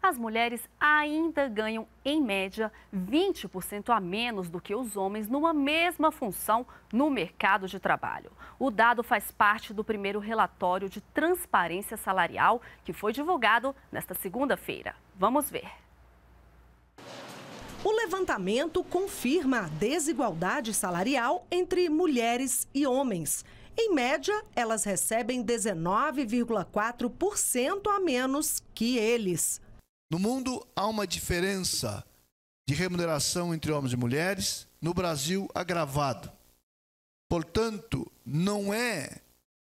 as mulheres ainda ganham, em média, 20% a menos do que os homens numa mesma função no mercado de trabalho. O dado faz parte do primeiro relatório de transparência salarial que foi divulgado nesta segunda-feira. Vamos ver. O levantamento confirma a desigualdade salarial entre mulheres e homens. Em média, elas recebem 19,4% a menos que eles. No mundo, há uma diferença de remuneração entre homens e mulheres, no Brasil, agravado. Portanto, não é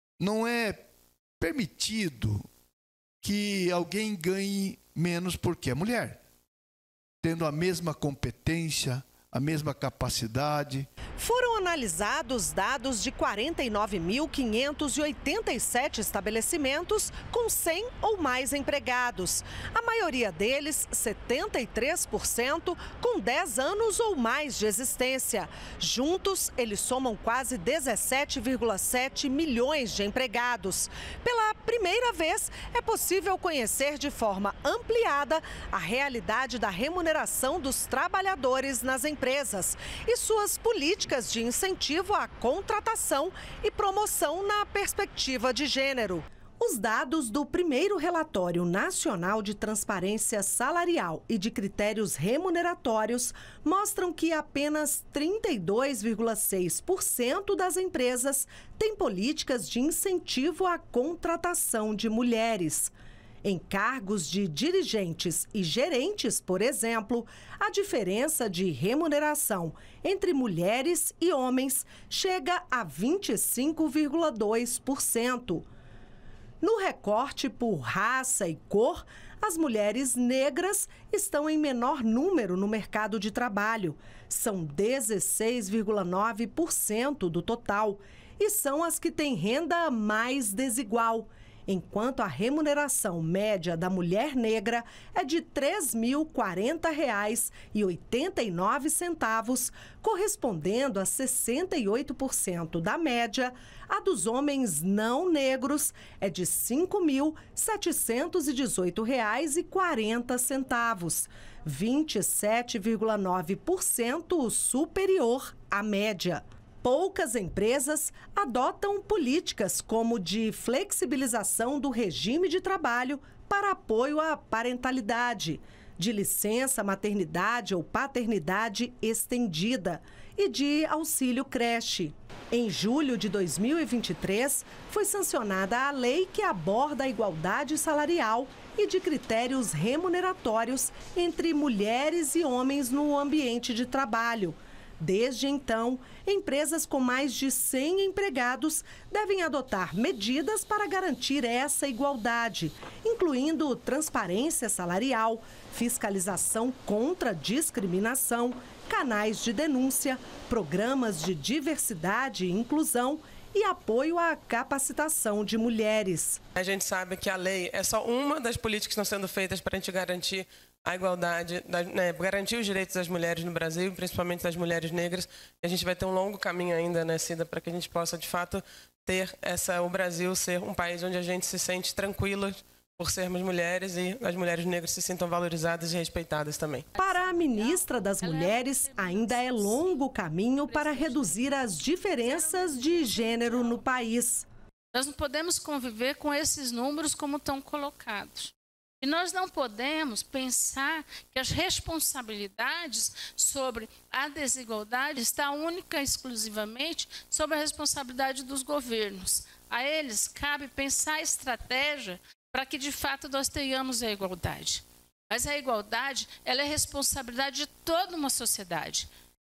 permitido que alguém ganhe menos porque é mulher, tendo a mesma competência, a mesma capacidade. Foram analisados dados de 49.587 estabelecimentos com 100 ou mais empregados. A maioria deles, 73%, com 10 anos ou mais de existência. Juntos, eles somam quase 17,7 milhões de empregados. Pela primeira vez, é possível conhecer de forma ampliada a realidade da remuneração dos trabalhadores nas empresas e suas políticas de incentivo à contratação e promoção na perspectiva de gênero. Os dados do primeiro Relatório Nacional de Transparência Salarial e de Critérios Remuneratórios mostram que apenas 32,6% das empresas têm políticas de incentivo à contratação de mulheres. Em cargos de dirigentes e gerentes, por exemplo, a diferença de remuneração entre mulheres e homens chega a 25,2%. No recorte por raça e cor, as mulheres negras estão em menor número no mercado de trabalho. São 16,9% do total e são as que têm renda mais desigual. Enquanto a remuneração média da mulher negra é de R$ 3.040,89, correspondendo a 68% da média, a dos homens não negros é de R$ 5.718,40, 27,9% superior à média. Poucas empresas adotam políticas como de flexibilização do regime de trabalho para apoio à parentalidade, de licença maternidade ou paternidade estendida e de auxílio creche. Em julho de 2023, foi sancionada a lei que aborda a igualdade salarial e de critérios remuneratórios entre mulheres e homens no ambiente de trabalho. Desde então, empresas com mais de 100 empregados devem adotar medidas para garantir essa igualdade, incluindo transparência salarial, fiscalização contra a discriminação, canais de denúncia, programas de diversidade e inclusão e apoio à capacitação de mulheres. A gente sabe que a lei é só uma das políticas que estão sendo feitas para a gente garantir a igualdade, garantir os direitos das mulheres no Brasil, principalmente das mulheres negras. A gente vai ter um longo caminho ainda, né, Cida, para que a gente possa, de fato, ter o Brasil ser um país onde a gente se sente tranquila por sermos mulheres e as mulheres negras se sintam valorizadas e respeitadas também. Para a ministra das Mulheres, ainda é longo o caminho para reduzir as diferenças de gênero no país. Nós não podemos conviver com esses números como estão colocados. E nós não podemos pensar que as responsabilidades sobre a desigualdade estão única e exclusivamente sobre a responsabilidade dos governos. A eles cabe pensar a estratégia para que, de fato, nós tenhamos a igualdade. Mas a igualdade, ela é responsabilidade de toda uma sociedade.